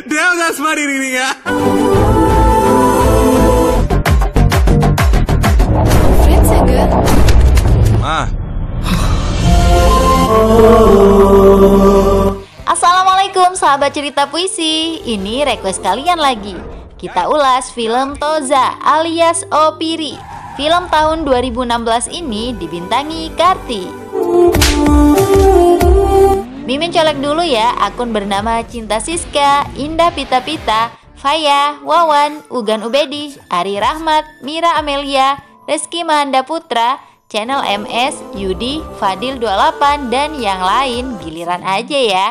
Dia nggak smart ini ya. Friends are good. Assalamualaikum sahabat cerita puisi. Ini request kalian lagi. Kita ulas film Toza alias Opiri. Film tahun 2016 ini dibintangi Karti. Mimin colek dulu ya akun bernama Cinta Siska, Indah Pita Pita, Faya, Wawan, Ugan Ubedi, Ari Rahmat, Mira Amelia, Reski Mahanda Putra, channel MS, Yudi, Fadil 28 dan yang lain. Giliran aja ya.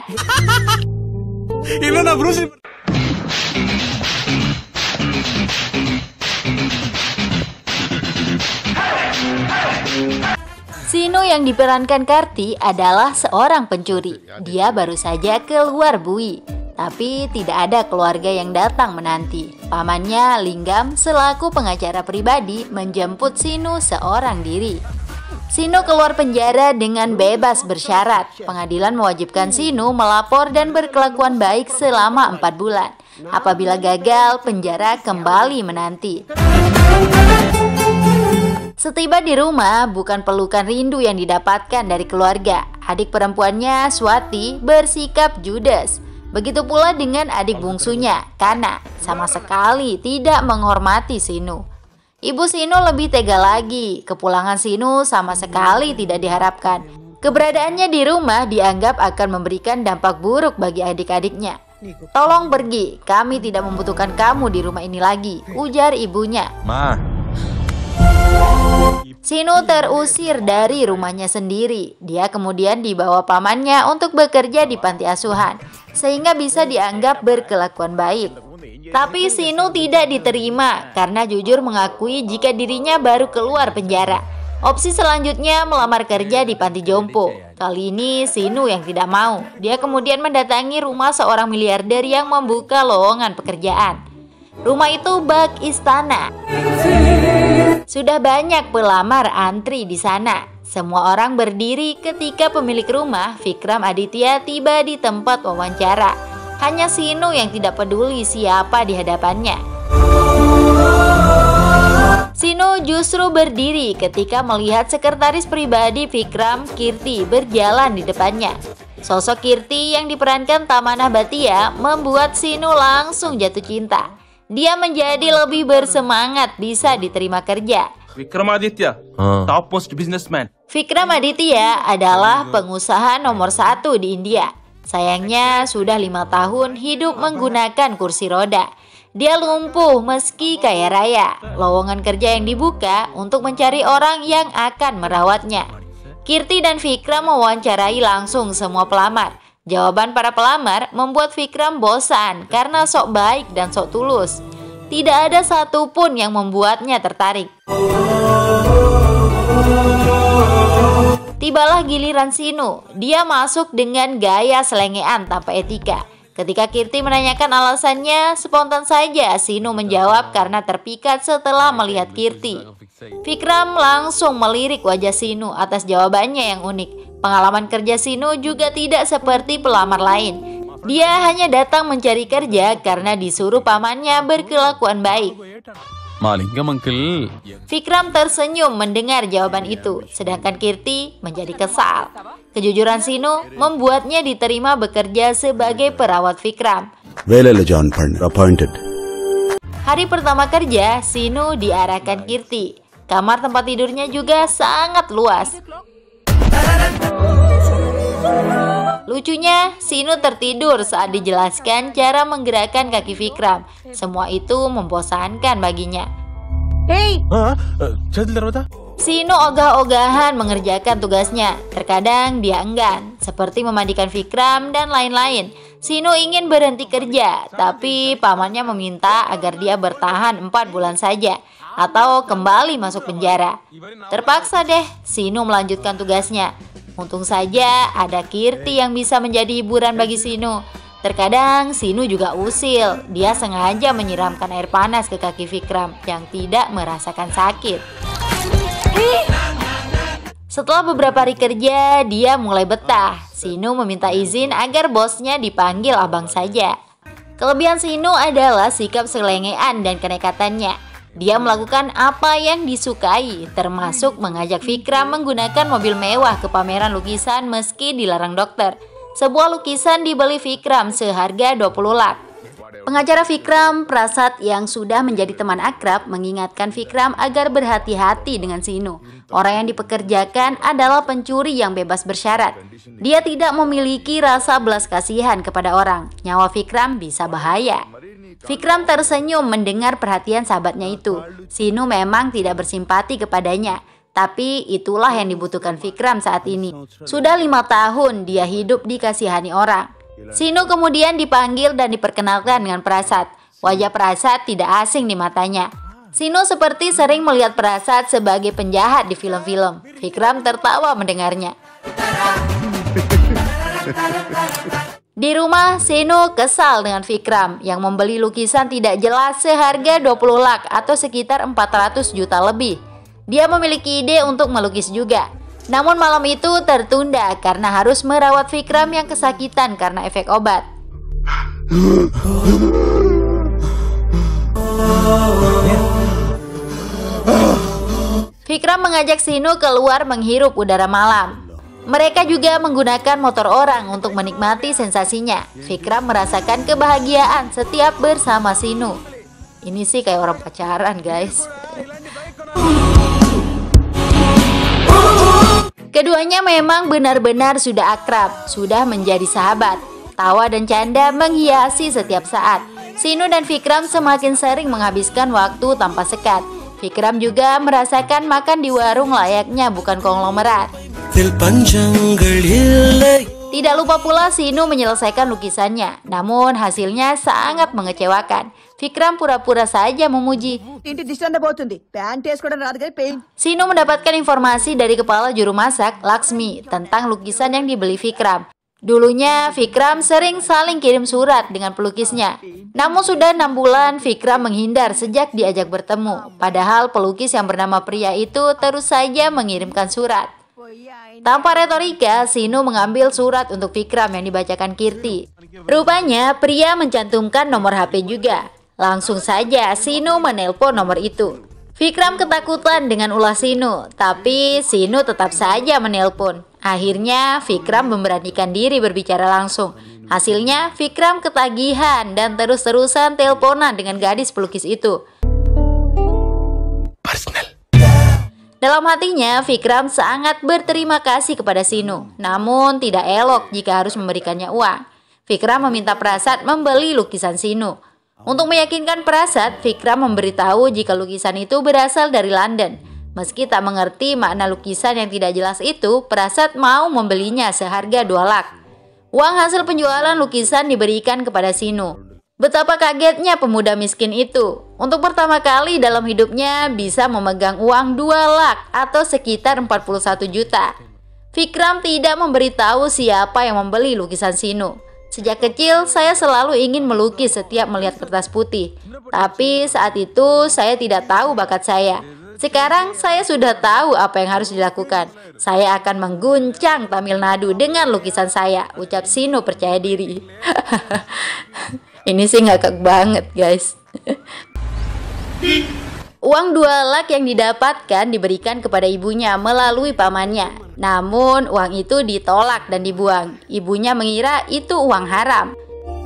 Ilona Bruce. Sinu yang diperankan Karti adalah seorang pencuri. Dia baru saja keluar bui, tapi tidak ada keluarga yang datang menanti. Pamannya Linggam selaku pengacara pribadi menjemput Sinu seorang diri. Sinu keluar penjara dengan bebas bersyarat. Pengadilan mewajibkan Sinu melapor dan berkelakuan baik selama 4 bulan. Apabila gagal, penjara kembali menanti. Setiba di rumah, bukan pelukan rindu yang didapatkan dari keluarga. Adik perempuannya, Swati, bersikap judes. Begitu pula dengan adik bungsunya, Kana, sama sekali tidak menghormati Sinu. Ibu Sinu lebih tega lagi. Kepulangan Sinu sama sekali tidak diharapkan. Keberadaannya di rumah dianggap akan memberikan dampak buruk bagi adik-adiknya. "Tolong pergi, kami tidak membutuhkan kamu di rumah ini lagi," ujar ibunya. Sinu terusir dari rumahnya sendiri. Dia kemudian dibawa pamannya untuk bekerja di panti asuhan, sehingga bisa dianggap berkelakuan baik. Tapi Sinu tidak diterima karena jujur mengakui jika dirinya baru keluar penjara. Opsi selanjutnya melamar kerja di panti jompo. Kali ini Sinu yang tidak mau. Dia kemudian mendatangi rumah seorang miliarder yang membuka lowongan pekerjaan. Rumah itu bak istana. Sudah banyak pelamar antri di sana. Semua orang berdiri ketika pemilik rumah, Vikram Aditya, tiba di tempat wawancara. Hanya Sinu yang tidak peduli siapa di hadapannya. Sinu justru berdiri ketika melihat sekretaris pribadi Vikram, Kirti, berjalan di depannya. Sosok Kirti yang diperankan Tamanah Bhatia membuat Sinu langsung jatuh cinta. Dia menjadi lebih bersemangat bisa diterima kerja. Vikram Aditya, topmost businessman. Vikram Aditya adalah pengusaha nomor 1 di India. Sayangnya sudah 5 tahun hidup menggunakan kursi roda. Dia lumpuh meski kaya raya. Lowongan kerja yang dibuka untuk mencari orang yang akan merawatnya. Kirti dan Vikram mewawancarai langsung semua pelamar. Jawaban para pelamar membuat Vikram bosan karena sok baik dan sok tulus. Tidak ada satupun yang membuatnya tertarik. Tibalah giliran Sinu. Dia masuk dengan gaya selengean tanpa etika. Ketika Kirti menanyakan alasannya, spontan saja Sinu menjawab karena terpikat setelah melihat Kirti. Vikram langsung melirik wajah Sinu atas jawabannya yang unik. Pengalaman kerja Sinu juga tidak seperti pelamar lain. Dia hanya datang mencari kerja karena disuruh pamannya berkelakuan baik. Vikram tersenyum mendengar jawaban itu, sedangkan Kirti menjadi kesal. Kejujuran Sinu membuatnya diterima bekerja sebagai perawat Vikram. Hari pertama kerja, Sinu diarahkan Kirti. Kamar tempat tidurnya juga sangat luas. Lucunya, Sinu tertidur saat dijelaskan cara menggerakkan kaki Vikram. Semua itu membosankan baginya. Sinu ogah-ogahan mengerjakan tugasnya. Terkadang dia enggan, seperti memandikan Vikram dan lain-lain. Sinu ingin berhenti kerja, tapi pamannya meminta agar dia bertahan 4 bulan saja atau kembali masuk penjara. Terpaksa deh Sinu melanjutkan tugasnya. Untung saja ada Kirti yang bisa menjadi hiburan bagi Sinu. Terkadang Sinu juga usil. Dia sengaja menyiramkan air panas ke kaki Vikram yang tidak merasakan sakit. Setelah beberapa hari kerja, dia mulai betah. Sinu meminta izin agar bosnya dipanggil abang saja. Kelebihan Sinu adalah sikap selengean dan kenekatannya. Dia melakukan apa yang disukai, termasuk mengajak Vikram menggunakan mobil mewah ke pameran lukisan meski dilarang dokter. Sebuah lukisan dibeli Vikram seharga 20 lak. Pengacara Vikram, Prasad yang sudah menjadi teman akrab, mengingatkan Vikram agar berhati-hati dengan Sinu. Orang yang dipekerjakan adalah pencuri yang bebas bersyarat. Dia tidak memiliki rasa belas kasihan kepada orang. Nyawa Vikram bisa bahaya. Vikram tersenyum mendengar perhatian sahabatnya itu. Sinu memang tidak bersimpati kepadanya. Tapi itulah yang dibutuhkan Vikram saat ini. Sudah 5 tahun dia hidup dikasihani orang. Sinu kemudian dipanggil dan diperkenalkan dengan Prasad. Wajah Prasad tidak asing di matanya. Sinu seperti sering melihat Prasad sebagai penjahat di film-film. Vikram tertawa mendengarnya. Di rumah, Sinu kesal dengan Vikram yang membeli lukisan tidak jelas seharga 20 lak atau sekitar 400 juta lebih. Dia memiliki ide untuk melukis juga. Namun malam itu tertunda karena harus merawat Vikram yang kesakitan karena efek obat. Vikram mengajak Sinu keluar menghirup udara malam. Mereka juga menggunakan motor orang untuk menikmati sensasinya. Vikram merasakan kebahagiaan setiap bersama Sinu. Ini sih kayak orang pacaran, guys. Keduanya memang benar-benar sudah akrab, sudah menjadi sahabat. Tawa dan canda menghiasi setiap saat. Sinu dan Vikram semakin sering menghabiskan waktu tanpa sekat. Vikram juga merasakan makan di warung layaknya bukan konglomerat. Tidak lupa pula Sinu menyelesaikan lukisannya, namun hasilnya sangat mengecewakan. Vikram pura-pura saja memuji. Sinu mendapatkan informasi dari kepala juru masak, Laksmi, tentang lukisan yang dibeli Vikram. Dulunya Vikram sering saling kirim surat dengan pelukisnya. Namun sudah 6 bulan Vikram menghindar sejak diajak bertemu. Padahal pelukis yang bernama Pria itu terus saja mengirimkan surat. Tanpa retorika, Sinu mengambil surat untuk Vikram yang dibacakan Kirti. Rupanya Pria mencantumkan nomor HP juga. Langsung saja Sinu menelpon nomor itu. Vikram ketakutan dengan ulah Sinu, tapi Sinu tetap saja menelpon. Akhirnya Vikram memberanikan diri berbicara langsung. Hasilnya Vikram ketagihan dan terus-terusan teleponan dengan gadis pelukis itu. Dalam hatinya, Vikram sangat berterima kasih kepada Sinu. Namun tidak elok jika harus memberikannya uang. Vikram meminta Prasad membeli lukisan Sinu. Untuk meyakinkan Prasad, Vikram memberitahu jika lukisan itu berasal dari London. Meski tak mengerti makna lukisan yang tidak jelas itu, Prasad mau membelinya seharga 2 lak. Uang hasil penjualan lukisan diberikan kepada Sinu. Betapa kagetnya pemuda miskin itu. Untuk pertama kali dalam hidupnya bisa memegang uang 2 lak atau sekitar 41 juta. Vikram tidak memberitahu siapa yang membeli lukisan Sinu. Sejak kecil saya selalu ingin melukis setiap melihat kertas putih. Tapi saat itu saya tidak tahu bakat saya. Sekarang saya sudah tahu apa yang harus dilakukan. Saya akan mengguncang Tamil Nadu dengan lukisan saya, ucap Sinu percaya diri. Ini sih ngakak banget, guys. Uang 2 lak yang didapatkan diberikan kepada ibunya melalui pamannya. Namun uang itu ditolak dan dibuang. Ibunya mengira itu uang haram.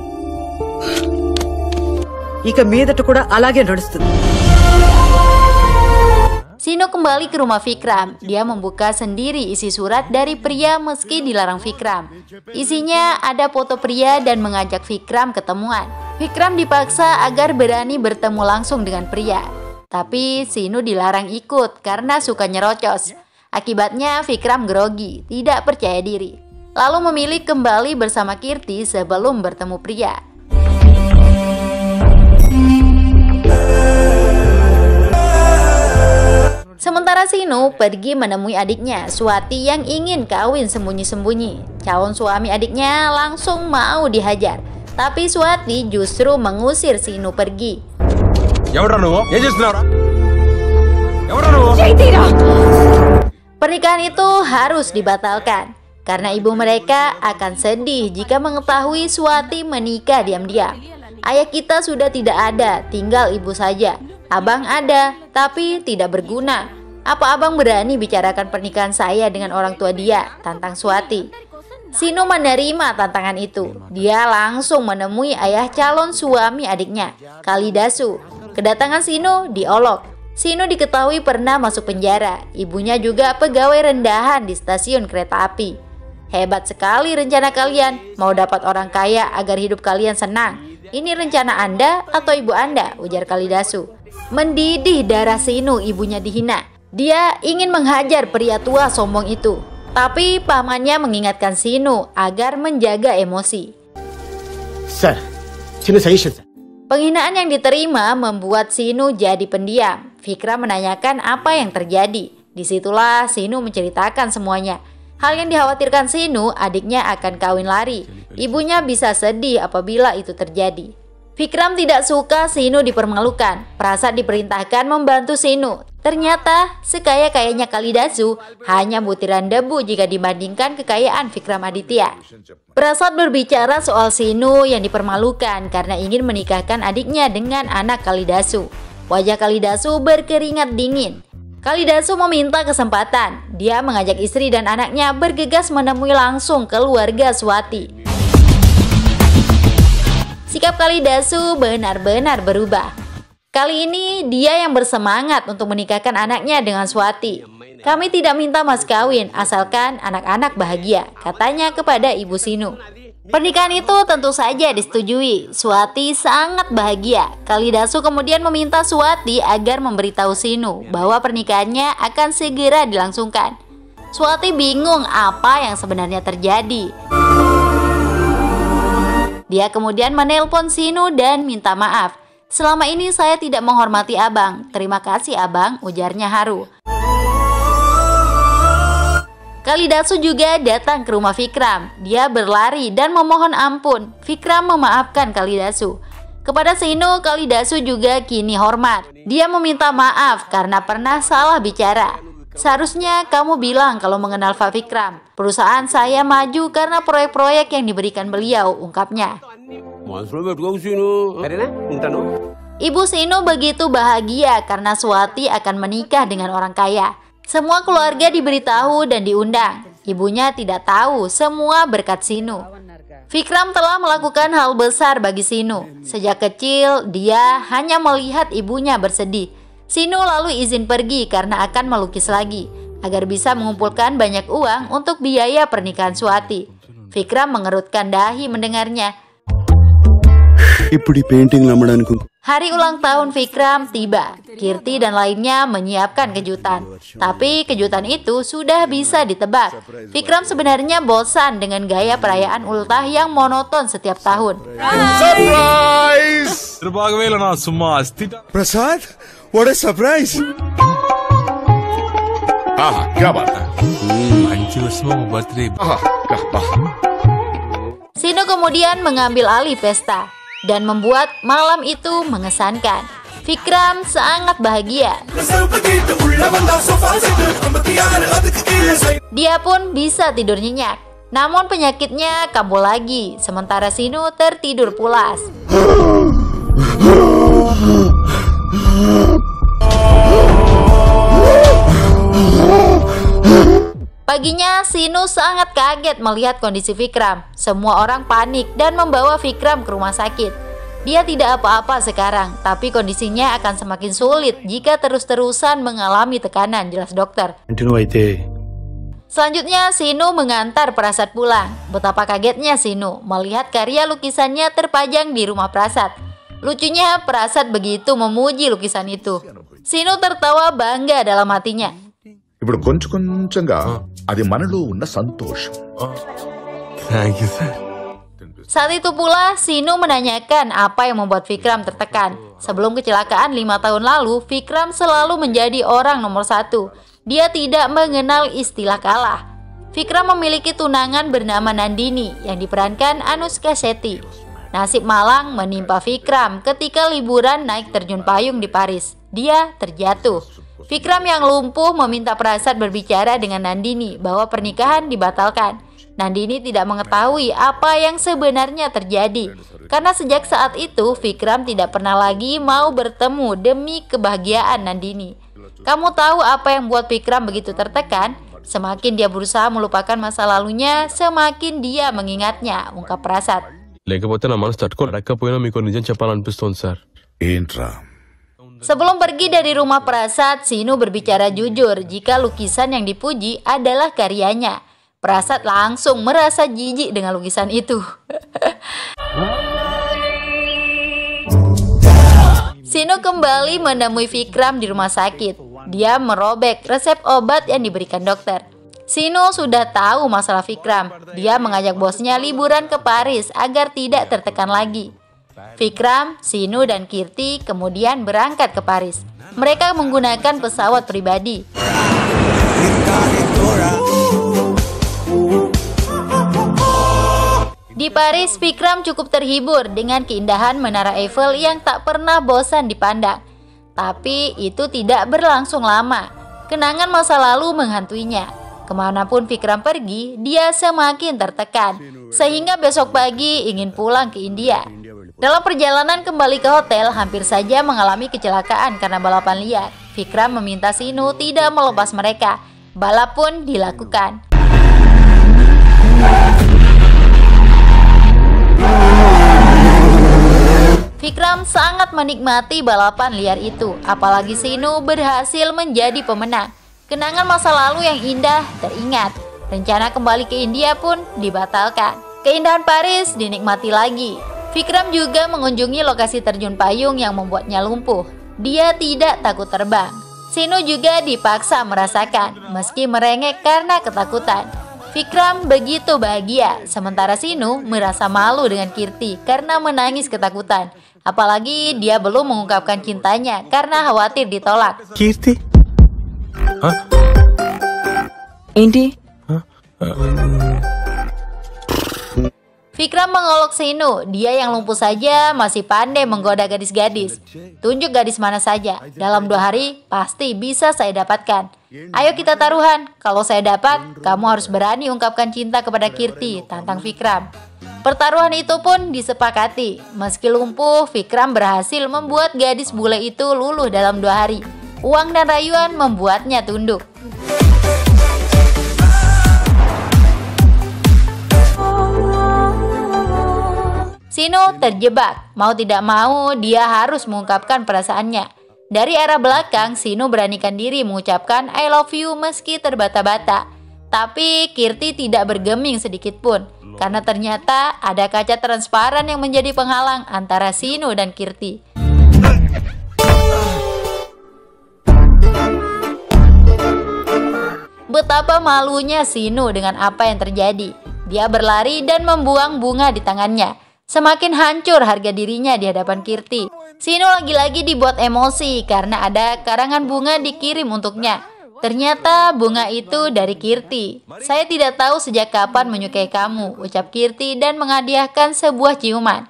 Sinu kembali ke rumah Vikram. Dia membuka sendiri isi surat dari Pria meski dilarang Vikram. Isinya ada foto Pria dan mengajak Vikram ketemuan. Vikram dipaksa agar berani bertemu langsung dengan Pria. Tapi Sinu dilarang ikut karena suka nyerocos. Akibatnya Vikram grogi, tidak percaya diri. Lalu memilih kembali bersama Kirti sebelum bertemu Pria. Sementara Sinu pergi menemui adiknya, Swati yang ingin kawin sembunyi-sembunyi. Calon suami adiknya langsung mau dihajar. Tapi Swati justru mengusir Sinu pergi. Pernikahan itu harus dibatalkan karena ibu mereka akan sedih jika mengetahui Swati menikah diam-diam. Ayah kita sudah tidak ada, tinggal ibu saja. Abang ada, tapi tidak berguna. Apa abang berani bicarakan pernikahan saya dengan orang tua dia? Tantang Suwati. Sinu menerima tantangan itu. Dia langsung menemui ayah calon suami adiknya, Kalidasu. Kedatangan Sinu diolok. Sinu diketahui pernah masuk penjara. Ibunya juga pegawai rendahan di stasiun kereta api. Hebat sekali rencana kalian. Mau dapat orang kaya agar hidup kalian senang. Ini rencana Anda atau ibu Anda? Ujar Kalidasu. Mendidih darah Sinu, ibunya dihina. Dia ingin menghajar pria tua sombong itu. Tapi pamannya mengingatkan Sinu agar menjaga emosi. Penghinaan yang diterima membuat Sinu jadi pendiam. Vikram menanyakan apa yang terjadi. Disitulah Sinu menceritakan semuanya. Hal yang dikhawatirkan Sinu, adiknya akan kawin lari. Ibunya bisa sedih apabila itu terjadi. Vikram tidak suka Sinu dipermalukan. Prasad diperintahkan membantu Sinu. Ternyata sekaya-kayanya Kalidasu hanya butiran debu jika dibandingkan kekayaan Vikram Aditya. Prasad berbicara soal Sinu yang dipermalukan karena ingin menikahkan adiknya dengan anak Kalidasu. Wajah Kalidasu berkeringat dingin. Kalidasu meminta kesempatan. Dia mengajak istri dan anaknya bergegas menemui langsung keluarga Suwati. Sikap Kalidasu benar-benar berubah. Kali ini dia yang bersemangat untuk menikahkan anaknya dengan Suwati. Kami tidak minta mas kawin asalkan anak-anak bahagia, katanya kepada ibu Sinu. Pernikahan itu tentu saja disetujui. Suwati sangat bahagia. Kalidasu kemudian meminta Suwati agar memberitahu Sinu bahwa pernikahannya akan segera dilangsungkan. Suwati bingung apa yang sebenarnya terjadi. Dia kemudian menelpon Sinu dan minta maaf. Selama ini saya tidak menghormati abang. Terima kasih abang, ujarnya haru. Kalidasu juga datang ke rumah Vikram. Dia berlari dan memohon ampun. Vikram memaafkan Kalidasu. Kepada Sinu, Kalidasu juga kini hormat. Dia meminta maaf karena pernah salah bicara. Seharusnya kamu bilang kalau mengenal Pak Vikram. Perusahaan saya maju karena proyek-proyek yang diberikan beliau, ungkapnya. Ibu Sinu begitu bahagia karena Suwati akan menikah dengan orang kaya. Semua keluarga diberitahu dan diundang. Ibunya tidak tahu, semua berkat Sinu. Vikram telah melakukan hal besar bagi Sinu. Sejak kecil, dia hanya melihat ibunya bersedih. Sinu lalu izin pergi karena akan melukis lagi, agar bisa mengumpulkan banyak uang untuk biaya pernikahan Suwati. Vikram mengerutkan dahi mendengarnya. Hari ulang tahun Vikram tiba. Kirti dan lainnya menyiapkan kejutan. Tapi kejutan itu sudah bisa ditebak. Vikram sebenarnya bosan dengan gaya perayaan ultah yang monoton setiap tahun. Surprise! Prasad, what a surprise! क्या बात है? Sinu kemudian mengambil alih pesta dan membuat malam itu mengesankan. Vikram sangat bahagia. Dia pun bisa tidur nyenyak. Namun penyakitnya kambuh lagi, sementara Sinu tertidur pulas. Paginya, Sinu sangat kaget melihat kondisi Vikram. Semua orang panik dan membawa Vikram ke rumah sakit. Dia tidak apa-apa sekarang, tapi kondisinya akan semakin sulit jika terus-terusan mengalami tekanan, jelas dokter. Selanjutnya, Sinu mengantar Prasad pulang. Betapa kagetnya Sinu melihat karya lukisannya terpajang di rumah Prasad. Lucunya, Prasad begitu memuji lukisan itu. Sinu tertawa bangga dalam hatinya. ఇప్పుడు కొంచెం కొంచెంగా అది మనలో ఉన్న సంతోషం. Thank you, sir. Saat itu pula Sinu menanyakan apa yang membuat Vikram tertekan. Sebelum kecelakaan 5 tahun lalu, Vikram selalu menjadi orang nomor 1. Dia tidak mengenal istilah kalah. Vikram memiliki tunangan bernama Nandini yang diperankan Anushka Shetty. Nasib malang menimpa Vikram ketika liburan naik terjun payung di Paris. Dia terjatuh. Vikram yang lumpuh meminta Prasad berbicara dengan Nandini bahwa pernikahan dibatalkan. Nandini tidak mengetahui apa yang sebenarnya terjadi. Karena sejak saat itu, Vikram tidak pernah lagi mau bertemu demi kebahagiaan Nandini. Kamu tahu apa yang membuat Vikram begitu tertekan? Semakin dia berusaha melupakan masa lalunya, semakin dia mengingatnya, ungkap Prasad. లేకపోతే నా మనసు తట్టుకోలేకపోయినా మీకు నిజం చెప్పాలనిపిస్తోంది sir. ఏంట్రా? Sebelum pergi dari rumah Prasad, Sinu berbicara jujur jika lukisan yang dipuji adalah karyanya. Prasad langsung merasa jijik dengan lukisan itu. Sinu kembali menemui Vikram di rumah sakit. Dia merobek resep obat yang diberikan dokter. Sinu sudah tahu masalah Vikram. Dia mengajak bosnya liburan ke Paris agar tidak tertekan lagi. Vikram, Sinu, dan Kirti kemudian berangkat ke Paris. Mereka menggunakan pesawat pribadi. Di Paris, Vikram cukup terhibur dengan keindahan Menara Eiffel yang tak pernah bosan dipandang. Tapi itu tidak berlangsung lama. Kenangan masa lalu menghantuinya. Kemanapun Vikram pergi, dia semakin tertekan. Sehingga besok pagi ingin pulang ke India. Dalam perjalanan kembali ke hotel, hampir saja mengalami kecelakaan karena balapan liar. Vikram meminta Sinu tidak melepas mereka. Balap pun dilakukan. Vikram sangat menikmati balapan liar itu, apalagi Sinu berhasil menjadi pemenang. Kenangan masa lalu yang indah teringat. Rencana kembali ke India pun dibatalkan. Keindahan Paris dinikmati lagi. Vikram juga mengunjungi lokasi terjun payung yang membuatnya lumpuh. Dia tidak takut terbang. Sinu juga dipaksa merasakan, meski merengek karena ketakutan. Vikram begitu bahagia, sementara Sinu merasa malu dengan Kirti karena menangis ketakutan. Apalagi dia belum mengungkapkan cintanya karena khawatir ditolak. Keerthi ఏంటి? Vikram mengolok Sinu, dia yang lumpuh saja masih pandai menggoda gadis-gadis. Tunjuk gadis mana saja, dalam 2 hari pasti bisa saya dapatkan. Ayo kita taruhan, kalau saya dapat, kamu harus berani ungkapkan cinta kepada Kirti, tantang Vikram. Pertaruhan itu pun disepakati. Meski lumpuh, Vikram berhasil membuat gadis bule itu luluh dalam 2 hari. Uang dan rayuan membuatnya tunduk. Sinu terjebak. Mau tidak mau, dia harus mengungkapkan perasaannya. Dari arah belakang, Sinu beranikan diri mengucapkan I love you meski terbata-bata. Tapi Kirti tidak bergeming sedikit pun. Karena ternyata ada kaca transparan yang menjadi penghalang antara Sinu dan Kirti. Betapa malunya Sinu dengan apa yang terjadi. Dia berlari dan membuang bunga di tangannya. Semakin hancur harga dirinya di hadapan Kirti. Sinu lagi-lagi dibuat emosi karena ada karangan bunga dikirim untuknya. Ternyata bunga itu dari Kirti. Saya tidak tahu sejak kapan menyukai kamu, ucap Kirti dan menghadiahkan sebuah ciuman.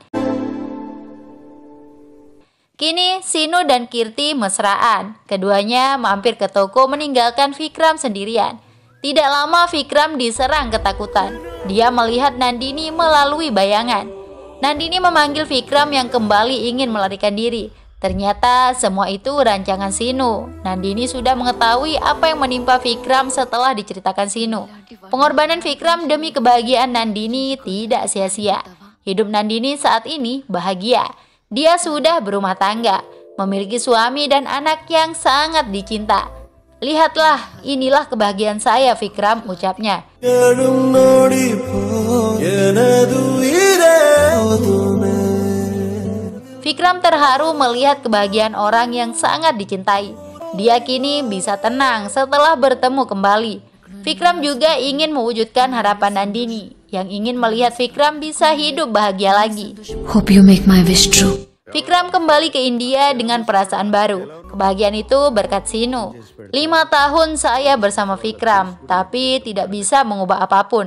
Kini Sinu dan Kirti mesraan. Keduanya mampir ke toko meninggalkan Vikram sendirian. Tidak lama Vikram diserang ketakutan. Dia melihat Nandini melalui bayangan. Nandini memanggil Vikram yang kembali ingin melarikan diri. Ternyata semua itu rancangan Sinu. Nandini sudah mengetahui apa yang menimpa Vikram setelah diceritakan Sinu. Pengorbanan Vikram demi kebahagiaan Nandini tidak sia-sia. Hidup Nandini saat ini bahagia. Dia sudah berumah tangga, memiliki suami dan anak yang sangat dicinta. Lihatlah, inilah kebahagiaan saya, Vikram, ucapnya. Vikram terharu melihat kebahagiaan orang yang sangat dicintai. Dia kini bisa tenang setelah bertemu kembali. Vikram juga ingin mewujudkan harapan Nandini, yang ingin melihat Vikram bisa hidup bahagia lagi. Hope you make my wish true. Vikram kembali ke India dengan perasaan baru. Kebahagiaan itu berkat Sinu. 5 tahun saya bersama Vikram, tapi tidak bisa mengubah apapun.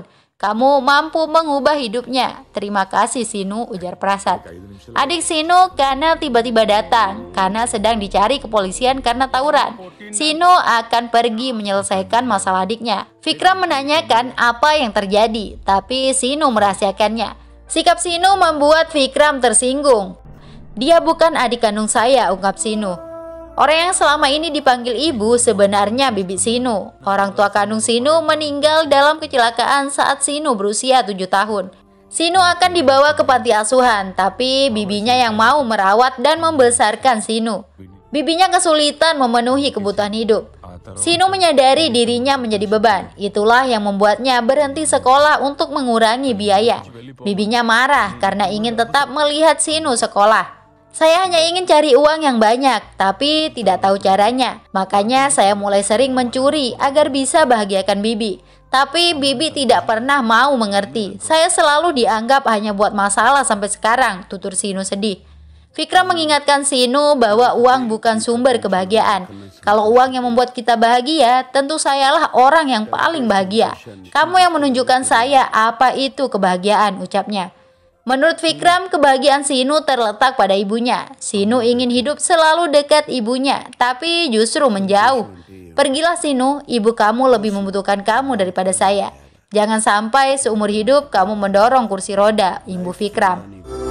Kamu mampu mengubah hidupnya. Terima kasih Sinu, ujar Prasad. Adik Sinu Kanal tiba-tiba datang karena sedang dicari kepolisian karena tawuran. Sinu akan pergi menyelesaikan masalah adiknya. Vikram menanyakan apa yang terjadi, tapi Sinu merahasiakannya. Sikap Sinu membuat Vikram tersinggung. Dia bukan adik kandung saya, ungkap Sinu. Orang yang selama ini dipanggil ibu sebenarnya bibi Sinu. Orang tua kandung Sinu meninggal dalam kecelakaan saat Sinu berusia 7 tahun. Sinu akan dibawa ke panti asuhan, tapi bibinya yang mau merawat dan membesarkan Sinu. Bibinya kesulitan memenuhi kebutuhan hidup. Sinu menyadari dirinya menjadi beban. Itulah yang membuatnya berhenti sekolah untuk mengurangi biaya. Bibinya marah karena ingin tetap melihat Sinu sekolah. Saya hanya ingin cari uang yang banyak, tapi tidak tahu caranya. Makanya saya mulai sering mencuri agar bisa bahagiakan bibi. Tapi bibi tidak pernah mau mengerti. Saya selalu dianggap hanya buat masalah sampai sekarang, tutur Sinu sedih. Vikram mengingatkan Sinu bahwa uang bukan sumber kebahagiaan. Kalau uang yang membuat kita bahagia, tentu sayalah orang yang paling bahagia. Kamu yang menunjukkan saya apa itu kebahagiaan, ucapnya. Menurut Vikram, kebahagiaan Sinu terletak pada ibunya. Sinu ingin hidup selalu dekat ibunya, tapi justru menjauh. Pergilah Sinu, ibu kamu lebih membutuhkan kamu daripada saya. Jangan sampai seumur hidup kamu mendorong kursi roda, imbu Vikram.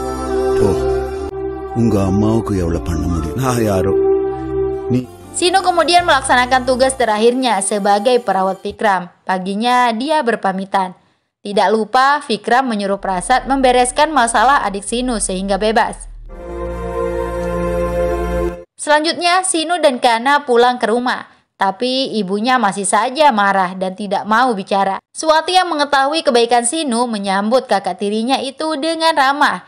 Sinu kemudian melaksanakan tugas terakhirnya sebagai perawat Vikram. Paginya dia berpamitan. Tidak lupa, Vikram menyuruh Prasad membereskan masalah adik Sinu sehingga bebas. Selanjutnya, Sinu dan Kana pulang ke rumah. Tapi ibunya masih saja marah dan tidak mau bicara. Swati yang mengetahui kebaikan Sinu menyambut kakak tirinya itu dengan ramah.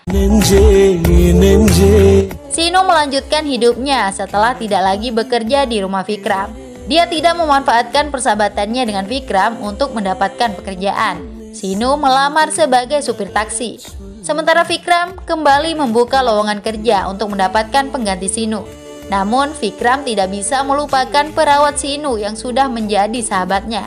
Sinu melanjutkan hidupnya setelah tidak lagi bekerja di rumah Vikram. Dia tidak memanfaatkan persahabatannya dengan Vikram untuk mendapatkan pekerjaan. Sinu melamar sebagai supir taksi. Sementara Vikram kembali membuka lowongan kerja untuk mendapatkan pengganti Sinu. Namun Vikram tidak bisa melupakan perawat Sinu yang sudah menjadi sahabatnya.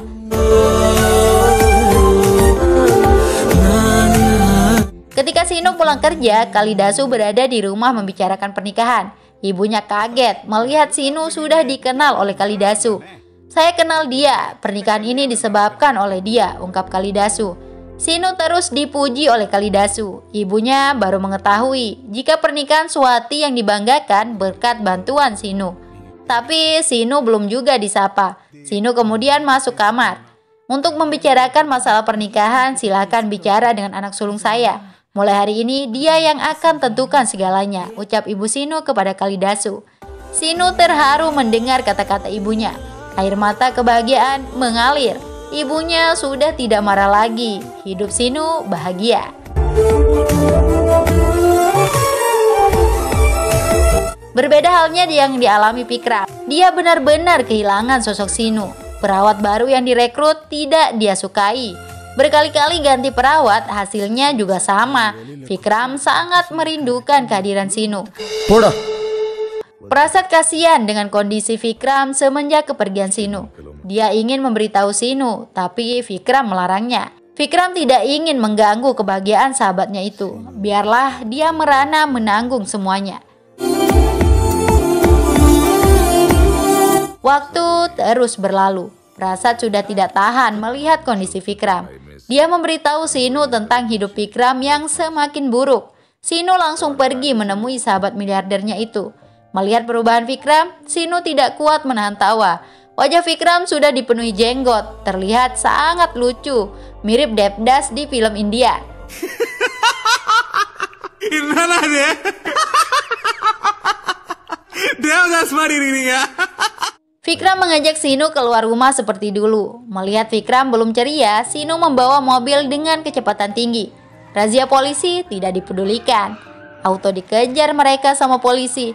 Ketika Sinu pulang kerja, Kalidasu berada di rumah membicarakan pernikahan. Ibunya kaget melihat Sinu sudah dikenal oleh Kalidasu. Saya kenal dia, pernikahan ini disebabkan oleh dia, ungkap Kalidasu. Sinu terus dipuji oleh Kalidasu. Ibunya baru mengetahui jika pernikahan Swati yang dibanggakan berkat bantuan Sinu. Tapi Sinu belum juga disapa. Sinu kemudian masuk kamar. Untuk membicarakan masalah pernikahan, silakan bicara dengan anak sulung saya. Mulai hari ini dia yang akan tentukan segalanya, ucap ibu Sinu kepada Kalidasu. Sinu terharu mendengar kata-kata ibunya. Air mata kebahagiaan mengalir. Ibunya sudah tidak marah lagi. Hidup Sinu bahagia. Berbeda halnya yang dialami Vikram. Dia benar-benar kehilangan sosok Sinu. Perawat baru yang direkrut tidak dia sukai. Berkali-kali ganti perawat, hasilnya juga sama. Vikram sangat merindukan kehadiran Sinu. Prasad kasihan dengan kondisi Vikram semenjak kepergian Sinu. Dia ingin memberitahu Sinu, tapi Vikram melarangnya. Vikram tidak ingin mengganggu kebahagiaan sahabatnya itu. Biarlah dia merana menanggung semuanya. Waktu terus berlalu. Prasad sudah tidak tahan melihat kondisi Vikram. Dia memberitahu Sinu tentang hidup Vikram yang semakin buruk. Sinu langsung pergi menemui sahabat miliardernya itu. Melihat perubahan Vikram, Sinu tidak kuat menahan tawa. Wajah Vikram sudah dipenuhi jenggot, terlihat sangat lucu, mirip Devdas di film India. Vikram mengajak Sinu keluar rumah seperti dulu. Melihat Vikram belum ceria, Sinu membawa mobil dengan kecepatan tinggi. Razia polisi tidak dipedulikan. Auto dikejar mereka sama polisi.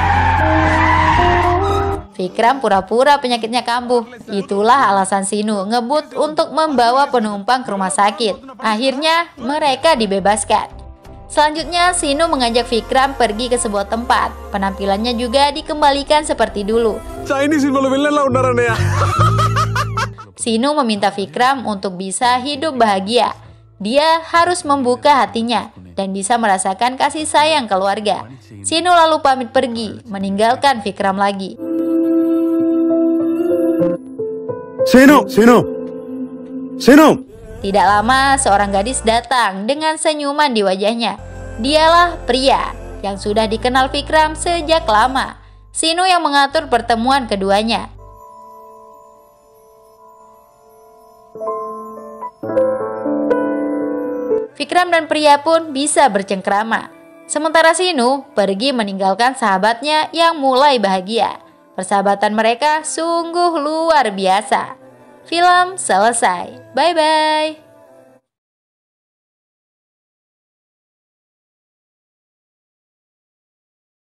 Vikram pura-pura penyakitnya kambuh. Itulah alasan Sinu ngebut untuk membawa penumpang ke rumah sakit. Akhirnya mereka dibebaskan. Selanjutnya Sinu mengajak Vikram pergi ke sebuah tempat. Penampilannya juga dikembalikan seperti dulu. Sinu meminta Vikram untuk bisa hidup bahagia. Dia harus membuka hatinya dan bisa merasakan kasih sayang keluarga. Sinu lalu pamit pergi, meninggalkan Vikram lagi. Sinu! Tidak lama, seorang gadis datang dengan senyuman di wajahnya. Dialah pria yang sudah dikenal Vikram sejak lama. Sinu yang mengatur pertemuan keduanya. Vikram dan pria pun bisa bercengkrama. Sementara Sinu pergi meninggalkan sahabatnya yang mulai bahagia. Persahabatan mereka sungguh luar biasa. Film selesai. Bye-bye.